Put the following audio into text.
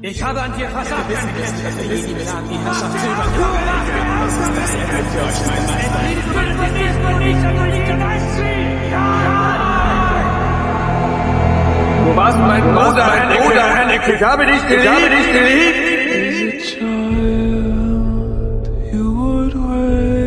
Ich habe an dir versagt. Wir wissen, dass der Lady Milan die Herrschaft zu übernehmen. Das ist das Ende für euch, mein Meister. Wo warst du, mein Bruder, Henrik? Ich habe dich geliebt. As a child, you would wait.